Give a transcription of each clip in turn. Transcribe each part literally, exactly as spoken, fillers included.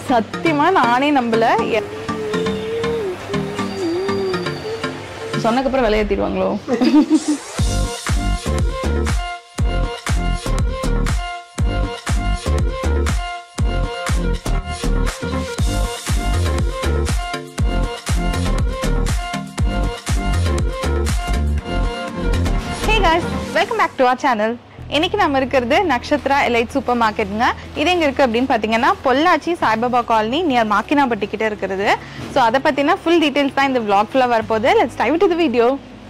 சத்தியமா நானே நம்பல. சொன்னக்கப்புறம் விலை ஏற்றிடுவாங்களோ? Hey guys, welcome back to our channel. இன்னைக்கு நம்ம இருக்கிறது நக்ஷத்ரா எலைட் சூப்பர் மார்க்கெட்டுங்க. இது எங்க இருக்கு அப்படின்னு பார்த்தீங்கன்னா பொள்ளாச்சி சாய்பாபா காலனி நியர் மாக்கினாம்பட்டி கிட்ட இருக்கிறது. ஸோ அதை பற்றின ஃபுல் டீட்டெயில்ஸ் தான் இந்த vlog ஃபுல்லாக வரப்போகுது. Let's dive to the video.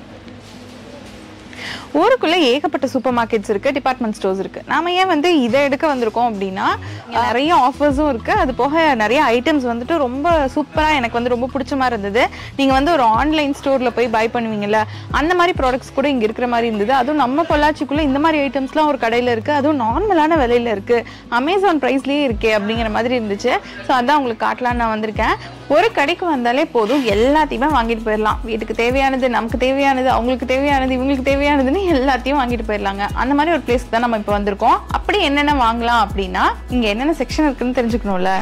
ஊருக்குள்ளே ஏகப்பட்ட சூப்பர் மார்க்கெட்ஸ் இருக்குது, டிபார்ட்மெண்ட் ஸ்டோர்ஸ் இருக்குது. நாம ஏன் வந்து இதை எடுக்க வந்திருக்கோம் அப்படின்னா நிறைய ஆஃபர்ஸும் இருக்குது. அது போக நிறைய ஐட்டம்ஸ் வந்துட்டு ரொம்ப சூப்பராக எனக்கு வந்து ரொம்ப பிடிச்ச மாதிரி இருந்தது. நீங்கள் வந்து ஒரு ஆன்லைன் ஸ்டோரில் போய் பை பண்ணுவீங்கல்ல, அந்த மாதிரி ப்ராடக்ட்ஸ் கூட இங்கே இருக்கிற மாதிரி இருந்தது. அதுவும் நம்ம பொள்ளாச்சிக்குள்ளே இந்த மாதிரி ஐட்டம்ஸ்லாம் ஒரு கடையில் இருக்குது, அதுவும் நார்மலான விலையில் இருக்குது, அமேசான் ப்ரைஸ்லேயே இருக்கே அப்படிங்கிற மாதிரி இருந்துச்சு. ஸோ அதான் உங்களுக்கு காட்டலான்னு நான் வந்திருக்கேன். ஒரு கடைக்கு வந்தாலே போதும், எல்லாத்தையுமே வாங்கிட்டு போயிடலாம். வீட்டுக்கு தேவையானது, நமக்கு தேவையானது, அவங்களுக்கு தேவையானது, இவங்களுக்கு தேவையானதுன்னு எல்லாத்தையும் வாங்கிட்டு போயிடலாங்க. அந்த மாதிரி ஒரு பிளேஸ்க்கு தான் நம்ம இப்போ வந்திருக்கோம். அப்படி என்னென்ன வாங்கலாம் அப்படின்னா இங்க என்னென்ன செக்ஷன் இருக்குன்னு தெரிஞ்சுக்கணும்ல.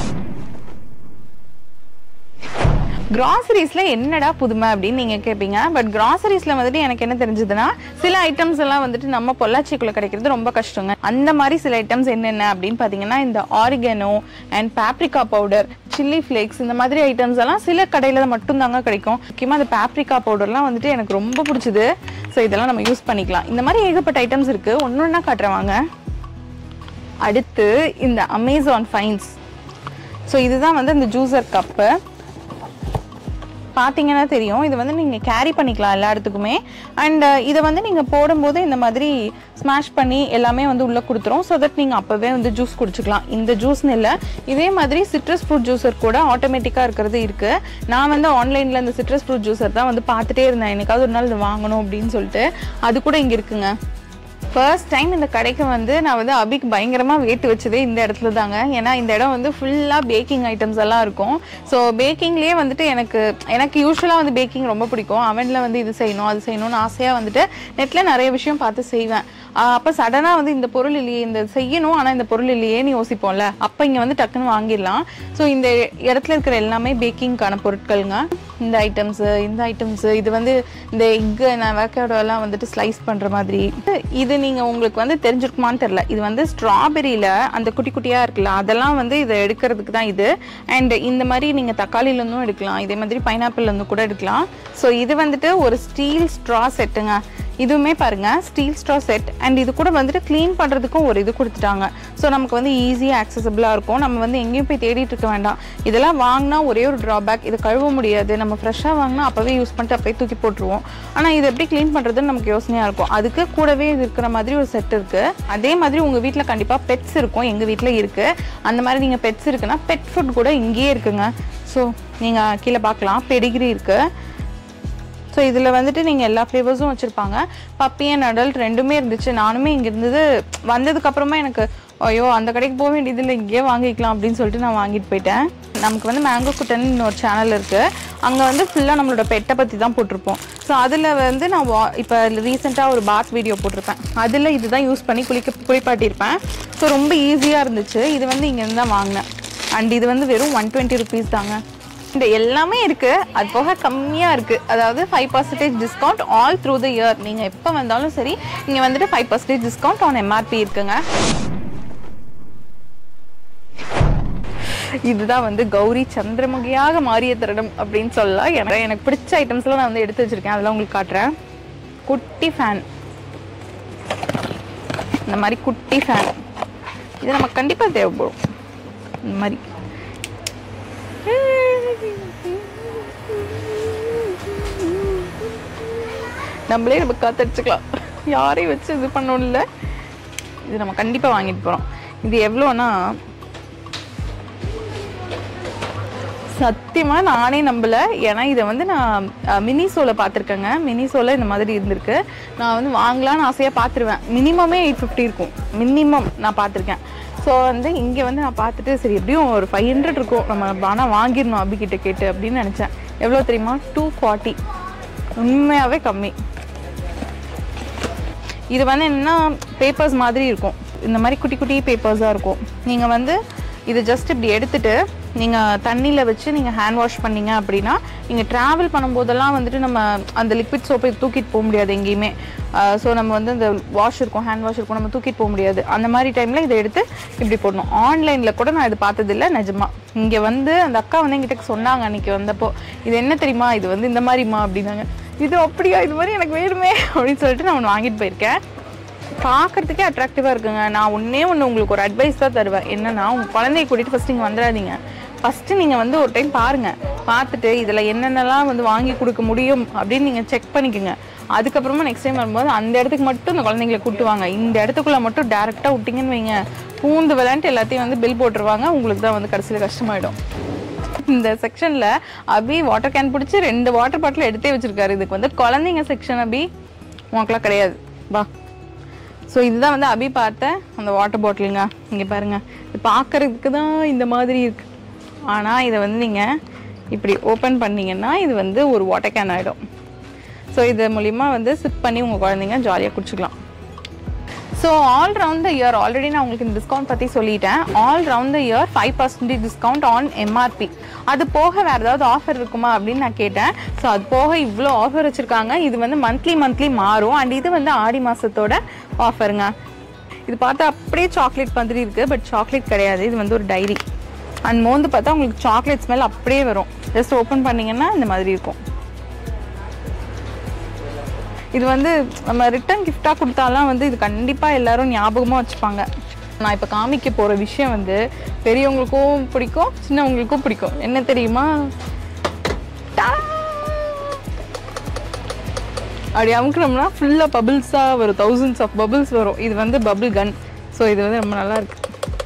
கிராசரிஸ்ல என்னடா புதுமை அப்படின்னு நீங்க கேட்பீங்க. பட் கிராசரிஸ்ல வந்துட்டு எனக்கு என்ன தெரிஞ்சதுன்னா, சில ஐட்டம்ஸ் எல்லாம் வந்துட்டு நம்ம பொள்ளாச்சிக்குள்ள கிடைக்கிறது ரொம்ப கஷ்டங்க. அந்த மாதிரி சில ஐட்டம்ஸ் என்னென்ன அப்படின்னு பாத்தீங்கன்னா, இந்த oregano and paprika powder, chilli flakes, இந்த மாதிரி ஐட்டம்ஸ் எல்லாம் சில கடையில மட்டும் தாங்க கிடைக்கும். முக்கியமா அந்த பாப்ரிகா பவுடர்லாம் வந்துட்டு எனக்கு ரொம்ப பிடிச்சது. ஸோ இதெல்லாம் நம்ம யூஸ் பண்ணிக்கலாம். இந்த மாதிரி ஏகப்பட்ட ஐட்டம்ஸ் இருக்கு. ஒன்று ஒன்றா காட்டுறவாங்க. அடுத்து இந்த அமேசான் ஃபைன்ஸ். ஸோ இதுதான் வந்து இந்த ஜூஸர் கப்பு. பார்த்தீங்கன்னா தெரியும், இது வந்து நீங்கள் கேரி பண்ணிக்கலாம் எல்லா இடத்துக்குமே. அண்ட் இதை வந்து நீங்கள் போடும்போது இந்த மாதிரி ஸ்மாஷ் பண்ணி எல்லாமே வந்து உள்ளே கொடுத்துரும். ஸோ தட் நீங்கள் அப்போவே வந்து ஜூஸ் குடிச்சிக்கலாம். இந்த ஜூஸ்னு இல்லை, இதே மாதிரி சிட்ரஸ் ஃப்ரூட் ஜூஸர் கூட ஆட்டோமேட்டிக்காக இருக்கிறது இருக்குது. நான் வந்து ஆன்லைனில் இந்த சிட்ரஸ் ஃப்ரூட் ஜூஸர் தான் வந்து பார்த்துட்டே இருந்தேன், என்னைக்காவது ஒரு நாள் இது வாங்கணும் அப்படின்னு சொல்லிட்டு. அது கூட இங்கே இருக்குங்க. ஃபர்ஸ்ட் டைம் இந்த கடைக்கு வந்து நான் வந்து அபிக்கு பயங்கரமாக வேட்டு வச்சதே இந்த இடத்துல தாங்க. ஏன்னா இந்த இடம் வந்து ஃபுல்லாக பேக்கிங் ஐட்டம்ஸ் எல்லாம் இருக்கும். ஸோ பேக்கிங்லேயே வந்துட்டு எனக்கு எனக்கு யூஸ்வலாக வந்து பேக்கிங் ரொம்ப பிடிக்கும். அவனில் வந்து இது செய்யணும் அது செய்யணும்னு ஆசையாக வந்துட்டு நெட்டில் நிறைய விஷயம் பார்த்து செய்வேன். அப்போ சடனாக வந்து இந்த பொருள் இல்லையே, இந்த செய்யணும் ஆனால் இந்த பொருள் இல்லையேன்னு யோசிப்போம்ல, அப்போ இங்கே வந்து டக்குன்னு வாங்கிடலாம். ஸோ இந்த இடத்துல இருக்கிற எல்லாமே பேக்கிங்கான பொருட்கள்ங்க. இந்த ஐட்டம்ஸு இந்த ஐட்டம்ஸு இது வந்து இந்த எக்கு நான் வேக்காடோலாம் வந்துட்டு ஸ்லைஸ் பண்ணுற மாதிரி. இது நீங்கள் உங்களுக்கு வந்து தெரிஞ்சிருக்குமான்னு தெரில, இது வந்து ஸ்ட்ராபெரியில் அந்த குட்டி குட்டியாக இருக்குல்ல, அதெல்லாம் வந்து இதை எடுக்கிறதுக்கு தான் இது. அண்ட் இந்த மாதிரி நீங்கள் தக்காளிலேருந்தும் எடுக்கலாம், இதே மாதிரி பைனாப்பிள்லேருந்து கூட எடுக்கலாம். ஸோ இது வந்துட்டு ஒரு ஸ்டீல் ஸ்ட்ரா செட்டுங்க. இதுவுமே பாருங்கள் ஸ்டீல் ஸ்ட்ரா செட். அண்ட் இது கூட வந்துட்டு க்ளீன் பண்ணுறதுக்கும் ஒரு இது கொடுத்துட்டாங்க. ஸோ நமக்கு வந்து ஈஸியாக ஆக்சசபிளாக இருக்கும். நம்ம வந்து எங்கேயும் போய் தேடிட்டு இருக்க வேண்டாம். இதெல்லாம் வாங்கினா ஒரே ஒரு ட்ராபேக், இது கழுவ முடியாது. நம்ம ஃப்ரெஷ்ஷாக வாங்கினா அப்போவே யூஸ் பண்ணிட்டு அப்போயே தூக்கி போட்டுருவோம். ஆனால் இது எப்படி க்ளீன் பண்ணுறதுன்னு நமக்கு யோசனையாக இருக்கும். அதுக்கு கூடவே இது இருக்கிற மாதிரி ஒரு செட் இருக்குது. அதே மாதிரி உங்கள் வீட்டில் கண்டிப்பாக பெட்ஸ் இருக்கும், எங்கள் வீட்டில் இருக்குது. அந்த மாதிரி நீங்கள் பெட்ஸ் இருக்குன்னா பெட் ஃபுட் கூட இங்கேயே இருக்குங்க. ஸோ நீங்கள் கீழே பார்க்கலாம், பெடிகிரி இருக்குது. ஸோ இதில் வந்துட்டு நீங்கள் எல்லா ஃப்ளேவர்ஸும் வச்சுருப்பாங்க. பப்பி அண்ட் அடல்ட் ரெண்டுமே இருந்துச்சு. நானுமே இங்கே இருந்தது வந்ததுக்கப்புறமா எனக்கு ஐயோ அந்த கடைக்கு போக வேண்டியதில்லை, இங்கேயே வாங்கிக்கலாம் அப்படின்னு சொல்லிட்டு நான் வாங்கிட்டு போயிட்டேன். நமக்கு வந்து மேங்கோ குட்டன் இன்னொரு சேனல் இருக்குது, அங்கே வந்து ஃபுல்லாக நம்மளோட பெட்டை பற்றி தான் போட்டிருப்போம். ஸோ அதில் வந்து நான் வா இப்போ ரீசெண்டாக ஒரு பாத் வீடியோ போட்டிருப்பேன், அதில் இது தான் யூஸ் பண்ணி குளிக்க குளிப்பாட்டியிருப்பேன். ஸோ ரொம்ப ஈஸியாக இருந்துச்சு. இது வந்து இங்கேருந்து தான் வாங்கினேன். அண்ட் இது வந்து வெறும் ஒன் டுவெண்ட்டி ருபீஸ் தாங்க. இந்த எல்லாமே இருக்குது, அது போக கம்மியாக இருக்குது. அதாவது five percentage discount all through the year. நீங்கள் எப்போ வந்தாலும் சரி இங்கே வந்துட்டு five percentage discount on MRP இருக்குங்க. இதுதான் வந்து கௌரி சந்திரமுகியாக மாறிய தருணம் அப்படின்னு சொல்லலாம். எனக்கு எனக்கு பிடிச்ச ஐட்டம்ஸ்லாம் நான் வந்து எடுத்து வச்சுருக்கேன், அதெல்லாம் உங்களுக்கு காட்டுறேன். குட்டி ஃபேன், இந்த மாதிரி குட்டி ஃபேன் இது நமக்கு கண்டிப்பாக தேவைப்படும். இந்த மாதிரி நம்மளே நம்ம காத்தடிச்சுக்கலாம், யாரையும் வச்சு இது பண்ணணும் இல்லை. இது நம்ம கண்டிப்பாக வாங்கிட்டு போகிறோம். இது எவ்வளோன்னா சத்தியமாக நானே நம்பலை. ஏன்னா இதை வந்து நான் மினிசோவில் பார்த்துருக்கேங்க. மினிசோவில் இந்த மாதிரி இருந்திருக்கு. நான் வந்து வாங்கலான்னு ஆசையாக பார்த்துருவேன். மினிமமே எயிட் ஃபிஃப்டி இருக்கும், மினிமம் நான் பார்த்துருக்கேன். ஸோ வந்து இங்கே வந்து நான் பார்த்துட்டு சரி எப்படியும் ஒரு ஃபைவ் ஹண்ட்ரட் இருக்கும், நம்ம ஆனால் வாங்கிடணும் அபிகிட்ட கேட்டு அப்படின்னு நினச்சேன். எவ்வளோ தெரியுமா? Two forty. உண்மையாகவே கம்மி. இது வந்து என்னென்னா பேப்பர்ஸ் மாதிரி இருக்கும், இந்த மாதிரி குட்டி குட்டி பேப்பர்ஸாக இருக்கும். நீங்கள் வந்து இது ஜஸ்ட் இப்படி எடுத்துட்டு நீங்கள் தண்ணியில் வச்சு நீங்கள் ஹேண்ட் வாஷ் பண்ணிங்க அப்படின்னா நீங்கள் ட்ராவல் பண்ணும்போதெல்லாம் வந்துட்டு நம்ம அந்த லிக்விட் சோப்பை தூக்கிட்டு போக முடியாது எங்கேயுமே. ஸோ நம்ம வந்து அந்த வாஷ் இருக்கும், ஹேண்ட் வாஷ் இருக்கும், நம்ம தூக்கிட்டு போக முடியாது. அந்த மாதிரி டைமில் இதை எடுத்து இப்படி போடணும். ஆன்லைனில் கூட நான் இது பார்த்ததில்லை நிஜமா. இங்கே வந்து அந்த அக்கா வந்து எங்கிட்ட சொன்னாங்க அன்றைக்கி வந்தப்போ, இது என்ன தெரியுமா, இது வந்து இந்த மாதிரிம்மா அப்படின்னாங்க. இது அப்படியா, இது மாதிரி எனக்கு வேணுமே அப்படின்னு சொல்லிட்டு நான் ஒன்று வாங்கிட்டு போயிருக்கேன். பார்க்குறதுக்கே அட்ராக்டிவாக இருக்குங்க. நான் ஒன்றே ஒன்று உங்களுக்கு ஒரு அட்வைஸ் தான் தருவேன். என்னென்னா, உங்கள் குழந்தைய கூட்டிகிட்டு ஃபஸ்ட்டு இங்கே வந்துடாதீங்க. ஃபஸ்ட்டு நீங்கள் வந்து ஒரு டைம் பாருங்கள், பார்த்துட்டு இதில் என்னென்னலாம் வந்து வாங்கி கொடுக்க முடியும் அப்படின்னு நீங்கள் செக் பண்ணிக்கோங்க. அதுக்கப்புறமா நெக்ஸ்ட் டைம் வரும்போது அந்த இடத்துக்கு மட்டும் இந்த குழந்தைங்களை கூட்டுவாங்க. இந்த இடத்துக்குள்ளே மட்டும் டேரெக்டாக விட்டிங்கன்னு வைங்க, பூந்து விளையாண்டு எல்லாத்தையும் வந்து பில் போட்டுருவாங்க. உங்களுக்கு தான் வந்து கடைசியில் கஷ்டமாயிடும். இந்த செக்ஷனில் அபி வாட்டர் கேன் பிடிச்சி ரெண்டு வாட்டர் பாட்டில் எடுத்தே வச்சுருக்காரு. இதுக்கு வந்து குழந்தைங்க செக்ஷன் அபி, உனக்குலாம் கிடையாது வா. ஸோ இதுதான் வந்து அபி பார்த்த அந்த வாட்டர் பாட்டிலுங்க. இங்கே பாருங்கள், இது பார்க்குறதுக்கு தான் இந்த மாதிரி இருக்குது. ஆனால் இதை வந்து நீங்கள் இப்படி ஓப்பன் பண்ணிங்கன்னா இது வந்து ஒரு வாட்டர் கேன் ஆகிடும். ஸோ இது மூலிமா வந்து சிப் பண்ணி உங்கள் குழந்தைங்க ஜாலியாக குடிச்சிக்கலாம். So all round the year already நான் உங்களுக்கு இந்த டிஸ்கவுண்ட் பற்றி சொல்லிட்டேன். All round the year five percentage discount on MRP. அது போக வேறு ஏதாவது ஆஃபர் இருக்குமா அப்படின்னு நான் கேட்டேன். ஸோ அது போக இவ்வளோ ஆஃபர் வச்சுருக்காங்க. இது வந்து மந்த்லி மந்த்லி மாறும். அண்ட் இது வந்து ஆடி மாதத்தோட ஆஃபருங்க. இது பார்த்தா அப்படியே சாக்லேட் மாதிரி இருக்குது, பட் சாக்லேட் கிடையாது. இது வந்து ஒரு டைரி. அண்ட் மோந்து பார்த்தா உங்களுக்கு சாக்லேட் ஸ்மெல் அப்படியே வரும். ஜஸ்ட் ஓப்பன் பண்ணிங்கன்னா இந்த மாதிரி இருக்கும். இது வந்து நம்ம ரிட்டன் கிஃப்டாக கொடுத்தாலாம் வந்து இது கண்டிப்பாக எல்லோரும் ஞாபகமாக வச்சுப்பாங்க. நான் இப்போ காமிக்க போகிற விஷயம் வந்து பெரியவங்களுக்கும் பிடிக்கும், சின்னவங்களுக்கும் பிடிக்கும். என்ன தெரியுமா, அப்படி அமுக்குனோம்னா ஃபுல்லாக பபிள்ஸாக வரும், தௌசண்ட்ஸ் ஆஃப் பபிள்ஸ் வரும். இது வந்து பபிள் கன். ஸோ இது வந்து ரொம்ப நல்லா இருக்கு.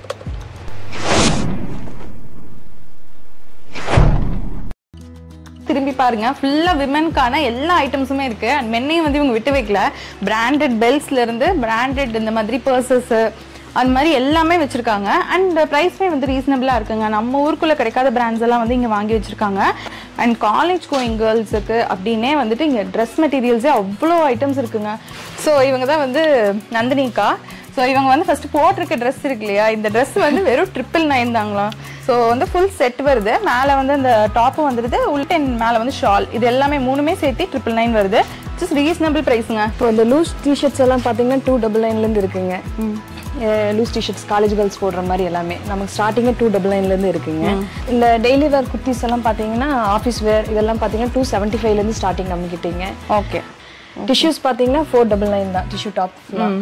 திரும்பி பாருங்க, ஃபுல்லா விமென்கான எல்லா ஐட்டம்ஸுமே இருக்கு. அண்ட் மென்னையும் வந்து இவங்க விட்டு வைக்கல. பிராண்டட் பெல்ஸ்ல இருந்து பிராண்டட் இந்த மாதிரி பர்சஸ் அந்த மாதிரி எல்லாமே வச்சிருக்காங்க. அண்ட் ப்ரைஸ்மே வந்து ரீசனபிளா இருக்குங்க. நம்ம ஊருக்குள்ள கிடைக்காத பிராண்ட்ஸ் எல்லாம் வந்து இங்க வாங்கி வச்சிருக்காங்க. அண்ட் காலேஜ் கோயிங் கேர்ள்ஸுக்கு அப்படின்னே வந்துட்டு இங்க ட்ரெஸ் மெட்டீரியல்ஸே அவ்வளோ ஐட்டம்ஸ் இருக்குங்க. ஸோ இவங்க தான் வந்து நந்தினிக்கா. ஸோ இவங்க வந்து ஃபர்ஸ்ட் போட்டிருக்க ட்ரெஸ் இருக்கு இல்லையா, இந்த ட்ரெஸ் வந்து வெறும் ட்ரிபிள் நைன் தாங்களாம். ஸோ வந்து ஃபுல் செட் வருது. மேலே வந்து அந்த டாப்பு வந்துடுது, உள்ட மேலே வந்து ஷால், இது எல்லாமே மூணுமே சேர்த்து ட்ரிபிள் நைன் வருது. ஜஸ்ட் ரீசனபிள் ப்ரைஸுங்க. இப்போ இந்த லூஸ் டிஷர்ட்ஸ் எல்லாம் பார்த்தீங்கன்னா டூ டபுள் நைன்லேருந்து இருக்குங்க. லூஸ் டிஷர்ட்ஸ் காலேஜ் கேர்ள்ஸ் போடுற மாதிரி எல்லாமே நமக்கு ஸ்டார்டிங்கே டூ டபுள் நைன்லேருந்து இருக்குங்க. இந்த டெய்லி வேர் குர்த்திஸ் எல்லாம் பார்த்தீங்கன்னா ஆஃபீஸ் வேர் இதெல்லாம் பார்த்தீங்கன்னா டூ செவன்ட்டி ஃபைவ்லேருந்து ஸ்டார்டிங் நம்மக்கிட்டீங்க. ஓகே. டிஷ்யூஸ் பார்த்தீங்கன்னா ஃபோர் டபுள் நைன் தான் டிஷ்யூ டாப்.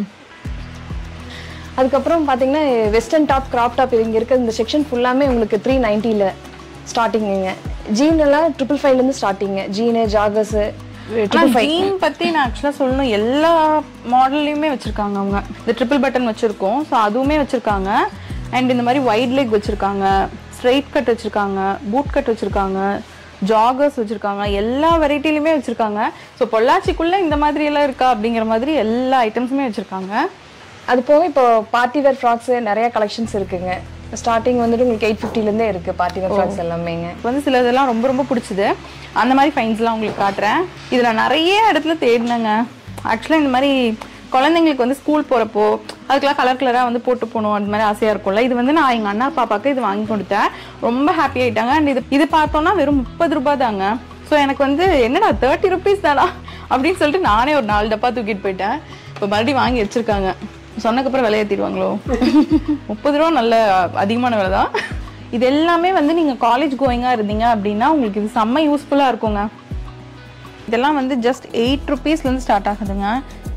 அதுக்கப்புறம் பார்த்தீங்கன்னா வெஸ்டர்ன் டாப், கிராப் டாப் இங்கே இருக்க இந்த செக்ஷன் ஃபுல்லாமே உங்களுக்கு த்ரீ நைன்ட்டியில் ஸ்டார்டிங்குங்க. ஜீன் எல்லாம் ட்ரிபிள் ஃபைவ்லேருந்து ஸ்டார்டிங்க. ஜீனு, ஜாகர்ஸு, ஜீன் பற்றி நான் ஆக்சுவலாக சொல்லணும், எல்லா மாடல்லையுமே வச்சுருக்காங்க அவங்க. இந்த ட்ரிபிள் பட்டன் வச்சுருக்கோம், ஸோ அதுவுமே வச்சுருக்காங்க. அண்ட் இந்த மாதிரி வைட் லெக் வச்சுருக்காங்க, ஸ்ட்ரெயிட் கட் வச்சுருக்காங்க, பூட் கட் வச்சுருக்காங்க, ஜாகர்ஸ் வச்சுருக்காங்க, எல்லா வெரைட்டிலையுமே வச்சுருக்காங்க. ஸோ பொள்ளாச்சிக்குள்ளே இந்த மாதிரி எல்லாம் இருக்கா அப்படிங்கிற மாதிரி எல்லா ஐட்டம்ஸுமே வச்சுருக்காங்க. அது போக இப்போ பார்ட்டி வேர் ஃப்ராக்ஸு நிறைய கலெக்ஷன்ஸ் இருக்குங்க. ஸ்டார்டிங் வந்துட்டு உங்களுக்கு எயிட் ஃபிஃப்டிலேருந்தே இருக்குது பார்ட்டி வேர் ஃப்ராக்ஸ் எல்லாமேங்க. வந்து சில இதெல்லாம் ரொம்ப ரொம்ப பிடிச்சிது. அந்த மாதிரி ஃபைன்ஸ்லாம் உங்களுக்கு காட்டுறேன். இதில் நிறைய இடத்துல தேடினேங்க. ஆக்சுவலாக இந்த மாதிரி குழந்தைங்களுக்கு வந்து ஸ்கூல் போகிறப்போ அதுக்கெல்லாம் கலர் கலராக வந்து போட்டு போகணும் அந்த மாதிரி ஆசையாக இருக்கும்ல. இது வந்து நான் எங்கள் அண்ணா பாப்பாவுக்கு இது வாங்கி கொடுத்தேன். ரொம்ப ஹாப்பி ஆகிட்டாங்க. அண்ட் இது இது பார்த்தோன்னா வெறும் முப்பது ரூபா தாங்க. ஸோ எனக்கு வந்து என்னடா தேர்ட்டி ருபீஸ் தானா அப்படின்னு சொல்லிட்டு நானே ஒரு நாலு டப்பா தூக்கிட்டு போயிட்டேன். இப்போ மறுபடியும் வாங்கி வச்சுருக்காங்க. சொன்னக்கப்புறம் விலையேற்றிடுவாங்களோ? முப்பது ரூபா நல்ல அதிகமான விலை தான். இது எல்லாமே வந்து நீங்கள் காலேஜ் கோயிங்காக இருந்தீங்க அப்படின்னா உங்களுக்கு இது செம்ம யூஸ்ஃபுல்லாக இருக்குங்க. இதெல்லாம் வந்து ஜஸ்ட் எயிட் ருபீஸ்லேருந்து ஸ்டார்ட் ஆகுதுங்க.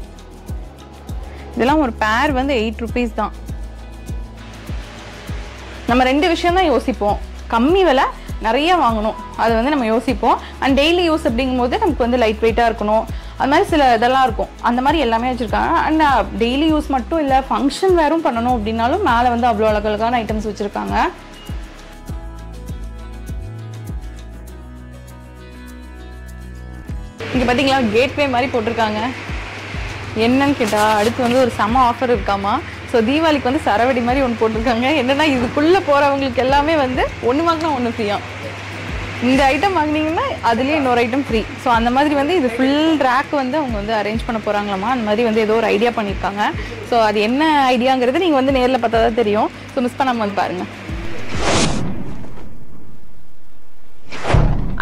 இதெல்லாம் ஒரு பேர் வந்து எயிட் ருபீஸ் தான். நம்ம ரெண்டு விஷயம் தான் யோசிப்போம், கம்மி விலை நிறைய வாங்கணும் அது வந்து நம்ம யோசிப்போம். அண்ட் டெய்லி யூஸ் அப்படிங்கும் போது நமக்கு வந்து லைட் வெயிட்டாக இருக்கணும், அது மாதிரி சில இதெல்லாம் இருக்கும். அந்த மாதிரி எல்லாமே வச்சுருக்காங்க. அண்ட் டெய்லி யூஸ் மட்டும் இல்லை, ஃபங்க்ஷன் வேறும் பண்ணணும் அப்படின்னாலும் மேலே வந்து அவ்வளோ அழகழகான ஐட்டம்ஸ் வச்சுருக்காங்க. இங்கே பார்த்தீங்களா கேட்வே மாதிரி போட்டிருக்காங்க. என்னன்னு கேட்டால் அடுத்து வந்து ஒரு செம ஆஃபர் இருக்காமா. ஸோ தீபாவளிக்கு வந்து சரவடி மாதிரி ஒன்று போட்டிருக்காங்க. என்னென்னா இதுக்குள்ளே போகிறவங்களுக்கு எல்லாமே வந்து ஒன்று வாங்கினா ஒன்று ஃப்ரீயா. இந்த ஐட்டம் வாங்கினீங்கன்னா அதுலேயே இன்னொரு ஐட்டம் ஃப்ரீ. ஸோ அந்த மாதிரி வந்து இது ஃபுல் ரேக் வந்து அவங்க வந்து அரேஞ்ச் பண்ண போகிறாங்களாமா. அந்த மாதிரி வந்து ஏதோ ஒரு ஐடியா பண்ணியிருக்காங்க. ஸோ அது என்ன ஐடியாங்கிறது நீங்கள் வந்து நேரில் பார்த்தா தான் தெரியும். ஸோ மிஸ் பண்ணாமல் வந்து பாருங்கள்.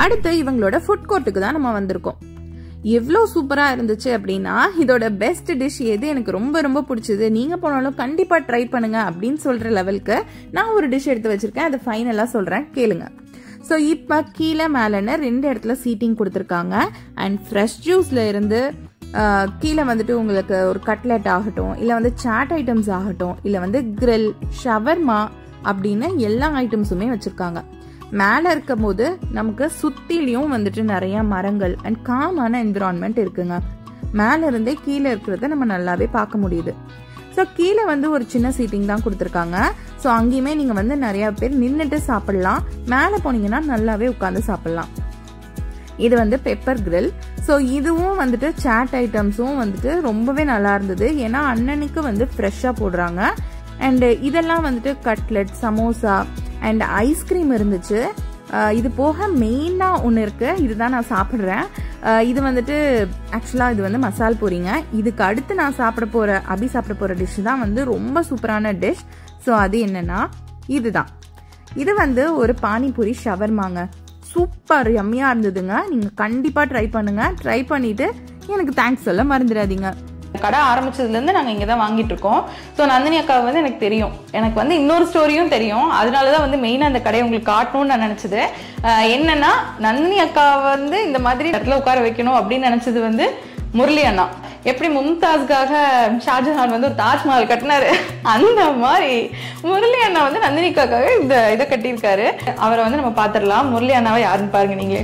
அடுத்து இவங்களோட ஃபுட் கோர்ட்டுக்கு தான் நம்ம வந்திருக்கோம். எவ்வளோ சூப்பராக இருந்துச்சு அப்படின்னா, இதோட பெஸ்ட் டிஷ் எது எனக்கு ரொம்ப ரொம்ப பிடிச்சது, நீங்கள் போனாலும் கண்டிப்பாக ட்ரை பண்ணுங்க அப்படின்னு சொல்கிற லெவலுக்கு நான் ஒரு டிஷ் எடுத்து வச்சிருக்கேன். அதை ஃபைனலாக சொல்கிறேன், கேளுங்க. ஸோ இப்போ கீழே மேலேன்னு ரெண்டு இடத்துல சீட்டிங் கொடுத்துருக்காங்க. அண்ட் ஃப்ரெஷ் ஜூஸில் இருந்து கீழே வந்துட்டு உங்களுக்கு ஒரு கட்லெட் ஆகட்டும், இல்லை வந்து சாட் ஐட்டம்ஸ் ஆகட்டும், இல்லை வந்து கிரில், ஷவர்மா அப்படின்னு எல்லா ஐட்டம்ஸுமே வச்சுருக்காங்க. மேலே இருக்கும் போது நமக்கு சுத்திலையும் வந்துட்டு நிறைய மரங்கள் அண்ட் காமான என்விரான்மெண்ட் இருக்குங்க. மேலே இருந்தே கீழே இருக்கிறத நம்ம நல்லாவே பார்க்க முடியுது. ஸோ கீழே வந்து ஒரு சின்ன சீட்டிங் தான் கொடுத்துருக்காங்க. ஸோ அங்கேயுமே நீங்கள் வந்து நிறைய பேர் நின்றுட்டு சாப்பிடலாம். மேலே போனீங்கன்னா நல்லாவே உட்காந்து சாப்பிடலாம். இது வந்து பெப்பர் கிரில். ஸோ இதுவும் வந்துட்டு சாட் ஐட்டம்ஸும் வந்துட்டு ரொம்பவே நல்லா இருந்தது. ஏன்னா அன்னன்னைக்கு வந்து ஃப்ரெஷ்ஷாக போடுறாங்க. அண்ட் இதெல்லாம் வந்துட்டு கட்லெட், சமோசா அண்ட் ஐஸ்கிரீம் இருந்துச்சு. இது போக மெயினாக ஒன்று இருக்குது, இதுதான் நான் சாப்பிட்றேன். இது வந்துட்டு ஆக்சுவலாக இது வந்து மசால் பூரிங்க. இதுக்கு அடுத்து நான் சாப்பிட போகிற அபி சாப்பிட போகிற டிஷ் தான் வந்து ரொம்ப சூப்பரான டிஷ். ஸோ அது என்னன்னா இதுதான். இது வந்து ஒரு பானிபூரி ஷவர்மாங்க. சூப்பர் யம்மியாக இருந்ததுங்க. நீங்கள் கண்டிப்பாக ட்ரை பண்ணுங்கள். ட்ரை பண்ணிவிட்டு எனக்கு தேங்க்ஸ் சொல்ல மறந்துடாதீங்க. கடை ஆரம்பிச்சதுலேருந்து நாங்கள் இங்கே தான் வாங்கிட்டு இருக்கோம். ஸோ நந்தினி அக்காவை வந்து எனக்கு தெரியும், எனக்கு வந்து இன்னொரு ஸ்டோரியும் தெரியும். அதனால தான் வந்து மெயினாக அந்த கடையை உங்களுக்கு காட்டணும்னு நான் நினச்சது. என்னன்னா, நந்தினி அக்காவை வந்து இந்த மாதிரி இடத்துல உட்கார வைக்கணும் அப்படின்னு நினச்சது வந்து முரளி அண்ணா. எப்படி மும்தாஸ்க்காக ஷாஜஹான் வந்து ஒரு தாஜ்மஹால் கட்டினாரு, அந்த மாதிரி முரளி அண்ணா வந்து நந்தினி அக்காக்காக இந்த இதை கட்டியிருக்காரு. அவரை வந்து நம்ம பார்த்துடலாம். முரளி அண்ணாவை யாருன்னு பாருங்க நீங்களே.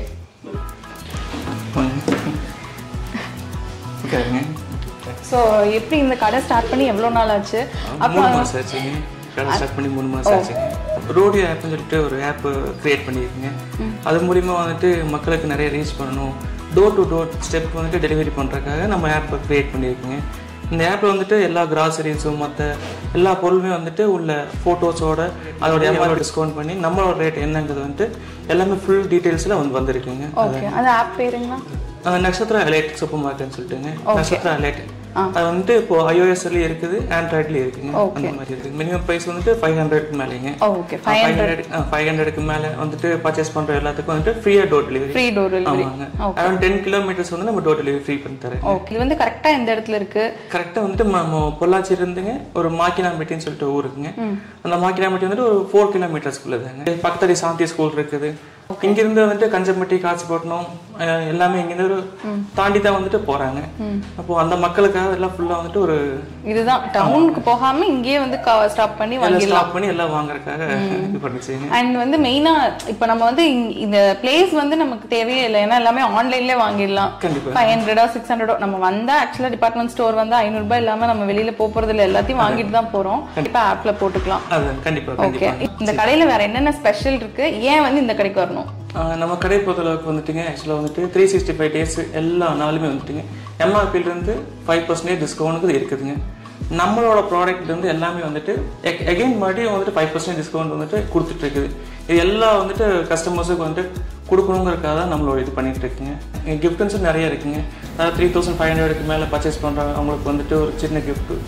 ஸோ எப்படி இந்த கடை ஸ்டார்ட் பண்ணி எவ்வளோ நாள் ஆச்சு? அப்போ மூணு மாதம் ஆச்சுங்க. கடை ஸ்டார்ட் பண்ணி மூணு மாதம் ஆச்சுங்க. ரோடியோ ஆப்னு சொல்லிட்டு ஒரு ஆப் கிரியேட் பண்ணியிருக்கீங்க. அது மூலிமா வந்துட்டு மக்களுக்கு நிறைய ரீச் பண்ணணும், டோர் டு டோர் ஸ்டெப் வந்துட்டு டெலிவரி பண்ணுறதுக்காக நம்ம ஆப்பை கிரியேட் பண்ணியிருக்கீங்க. இந்த ஆப்பில் வந்துட்டு எல்லா கிராசரிஸும் மற்ற எல்லா பொருளுமே வந்துட்டு உள்ள ஃபோட்டோஸோட அதோட எம்ஆர்பி டிஸ்கவுண்ட் பண்ணி நம்மளோட ரேட் என்னங்கிறது வந்துட்டு எல்லாமே ஃபுல் டீட்டெயில்ஸில் வந்து வந்திருக்குங்க. அது ஆப் பேருங்களா? நக்ஷத்ரா எலைட் சூப்பர் மார்க்கெட்னு சொல்லிட்டுங்க. நக்ஷத்ரா எலைட் அது வந்துட்டு இப்போ ஐஓஎஸ்லயும் இருக்குது, ஆண்ட்ராய்ட்லயும் இருக்குங்க. அந்த மாதிரி இருக்கு. மினிமம் பிரைஸ் வந்துட்டு ஃபைவ் ஹண்ட்ரட்க்கு மேலேங்க. ஃபைவ் ஹண்ட்ரட் ஃபைவ் ஹண்ட்ரடுக்கு மேலே வந்துட்டு பர்ச்சேஸ் பண்ற எல்லாத்துக்கும் வந்துட்டு ஃப்ரீயா door delivery. Free door delivery. Around ten kilometres வந்து நம்ம டோர் டெலிவரி ஃப்ரீ பண்ணி தரேன். ஓகே. இது வந்து கரெக்டா எந்த இடத்துல இருக்கு? கரெக்டா வந்துட்டு நம்ம பொள்ளாச்சி இருந்துங்க ஒரு மாக்கினாம்பட்டின்னு சொல்லிட்டு ஊருக்குங்க. அந்த மாக்கினாம்பட்டி வந்துட்டு ஒரு ஃபோர் கிலோமீட்டர்ஸ்க்குள்ள தாங்க. பக்கத்துல சாந்தி ஸ்கூல் இருக்குது. இங்கிருந்து வந்துட்டு கஞ்சம்பட்டி, காட்சிப்பட்டினம் எல்லாமே இங்கிருந்து தாண்டி தான் வந்துட்டு போறாங்க. அப்போ அந்த மக்களுக்காக எல்லாம் ஃபுல்லா வந்துட்டு ஒரு இதுதான் டவுனுக்கு போகாம இங்கேயே வந்து ஸ்டாப் பண்ணி வாங்கி ஸ்டாப் பண்ணி எல்லாம் வாங்குறதுக்காக இது பண்ணிச்சீங்க. அண்ட் வந்து மெயினா இப்போ நம்ம வந்து இந்த பிளேஸ் வந்து நமக்கு தேவையே இல்லை, ஏன்னா எல்லாமே ஆன்லைன்லேயே வாங்கிடலாம். ஃபைவ் ஹண்ட்ரடோ சிக்ஸ் ஹண்ட்ரடோ நம்ம வந்தா ஆக்சுவலா டிபார்ட்மெண்ட் ஸ்டோர் வந்து ஐநூறு ரூபாய் இல்லாம நம்ம வெளியில போறது இல்லை, எல்லாத்தையும் வாங்கிட்டு தான் போறோம். இப்போ ஆப்ல போட்டுக்கலாம். கண்டிப்பா. ஓகே. இந்த கடையில வேற என்னென்ன ஸ்பெஷல் இருக்கு, ஏன் வந்து இந்த கடைக்கு வரணும்? நம்ம கடை பொறுத்தளவுக்கு வந்துட்டுங்க ஆக்சுவலாக வந்துட்டு த்ரீ சிக்ஸ்டி ஃபைவ் டேஸ் எல்லா நாளுமே வந்துட்டுங்க எம்ஆர்பியிலேருந்து ஃபைவ் பர்சன்டேஜ் டிஸ்கவுண்ட்டுக்கு இருக்குதுங்க. நம்மளோட ப்ராடக்ட் வந்து எல்லாமே வந்துட்டு அகைன் மறுபடியும் வந்துட்டு ஃபைவ் பர்சன்டேஜ் டிஸ்கவுண்ட் வந்துட்டு கொடுத்துட்டு இருக்குது. இது எல்லாம் வந்துட்டு கஸ்டமர்ஸுக்கு வந்துட்டு கொடுக்கணுங்கிறதுக்காக தான் நம்மளோட இது பண்ணிட்டு இருக்குங்க. கிஃப்ட்ஸும் நிறைய இருக்குங்க. அதாவது த்ரீ தௌசண்ட் ஃபைவ் ஹண்ட்ரடுக்கு மேலே பர்ச்சேஸ் பண்ணுற அவங்களுக்கு வந்துட்டு ஒரு சின்ன கிஃப்ட்டு.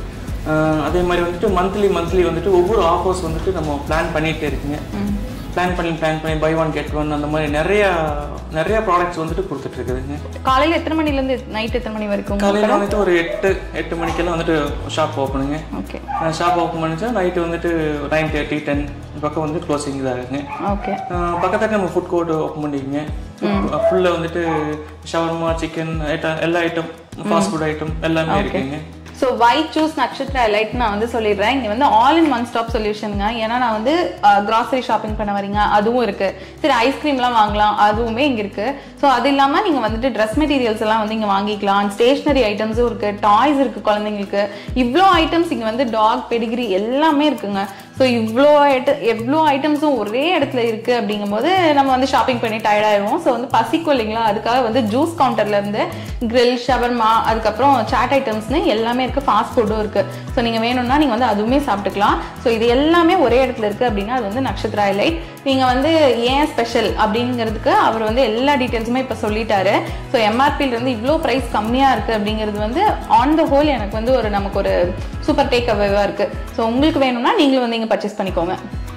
அதே மாதிரி வந்துட்டு மந்த்லி மந்த்லி வந்துட்டு ஒவ்வொரு ஆஃபர்ஸ் வந்துட்டு நம்ம பிளான் பண்ணிகிட்டே இருக்குங்க. பிளான் பண்ணி பிளான் பண்ணி பை ஒன் கெட் ஒன் அந்த மாதிரி நிறைய நிறைய ப்ராடக்ட்ஸ் வந்துட்டு கொடுத்துட்டு இருக்குதுங்க. காலையில் எத்தனை மணிலேருந்து நைட் எத்தனை மணி வரைக்கும்? காலையில் வந்துட்டு ஒரு எட்டு எட்டு மணிக்கெல்லாம் வந்துட்டு ஷாப் ஓப்பனுங்க. ஓகே. ஷாப் ஓப்பன் பண்ணிச்சா நைட்டு வந்துட்டு நைன் தேர்ட்டி டென் பக்கம் வந்து க்ளோசிங் தான் இருக்குங்க. ஓகே. பக்கத்தில் நம்ம ஃபுட் கோர்ட் ஓப்பன் பண்ணிக்கோங்க. ஃபுல்லாக வந்துட்டு ஷவர்மா, சிக்கன் ஐட்டம், எல்லா ஐட்டம், ஃபாஸ்ட் ஃபுட் ஐட்டம் எல்லாமே இருக்குங்க. So why choose Nakshatra Elite நான் வந்து சொல்லிடுறேன். இங்கே வந்து ஆல் இன் ஒன் ஸ்டாப் சொல்யூஷனுங்க. ஏன்னா நான் வந்து கிராசரி ஷாப்பிங் பண்ண வரீங்க, அதுவும் இருக்குது. சரி, ஐஸ்கிரீம்லாம் வாங்கலாம், அதுவுமே இங்கே இருக்குது. ஸோ அது இல்லாமல் நீங்கள் வந்துட்டு ட்ரெஸ் மெட்டீரியல்ஸ் எல்லாம் வந்து இங்கே வாங்கிக்கலாம். ஸ்டேஷ்னரி ஐட்டம்ஸும் இருக்குது, டாய்ஸ் இருக்குது குழந்தைங்களுக்கு. இவ்வளோ ஐட்டம்ஸ் இங்கே வந்து டாக் பெடிகிரி எல்லாமே இருக்குங்க. ஸோ இவ்வளோ ஐட்ட எவ்வளோ ஐட்டம்ஸும் ஒரே இடத்துல இருக்குது அப்படிங்கும்போது நம்ம வந்து ஷாப்பிங் பண்ணி டயர்டாயிடுவோம். ஸோ வந்து பசிக்கும் இல்லைங்களா, அதுக்காக வந்து ஜூஸ் கவுண்டர்லேருந்து கிரில், ஷவர்மா, அதுக்கப்புறம் சாட் ஐட்டம்ஸ்னு எல்லாமே இருக்குது. ஃபாஸ்ட் ஃபுட்டும் இருக்குது. ஸோ நீங்கள் வேணும்னா நீங்கள் வந்து அதுவுமே சாப்பிட்டுக்கலாம். ஸோ இது எல்லாமே ஒரே இடத்துல இருக்குது அப்படின்னா அது வந்து நக்ஷத்ரா எலைட். நீங்கள் வந்து ஏன் ஸ்பெஷல் அப்படிங்கிறதுக்கு அவர் வந்து எல்லா டீட்டெயில்ஸுமே இப்போ சொல்லிட்டாரு. ஸோ எம்ஆர்பியிலேருந்து இவ்வளோ ப்ரைஸ் கம்மியாக இருக்குது அப்படிங்கிறது வந்து ஆன் த ஹோல் எனக்கு வந்து ஒரு நமக்கு ஒரு சூப்பர் டேக் அவேவாக இருக்குது. ஸோ உங்களுக்கு வேணும்னா நீங்களும் வந்து இங்கே பர்ச்சேஸ் பண்ணிக்கோங்க.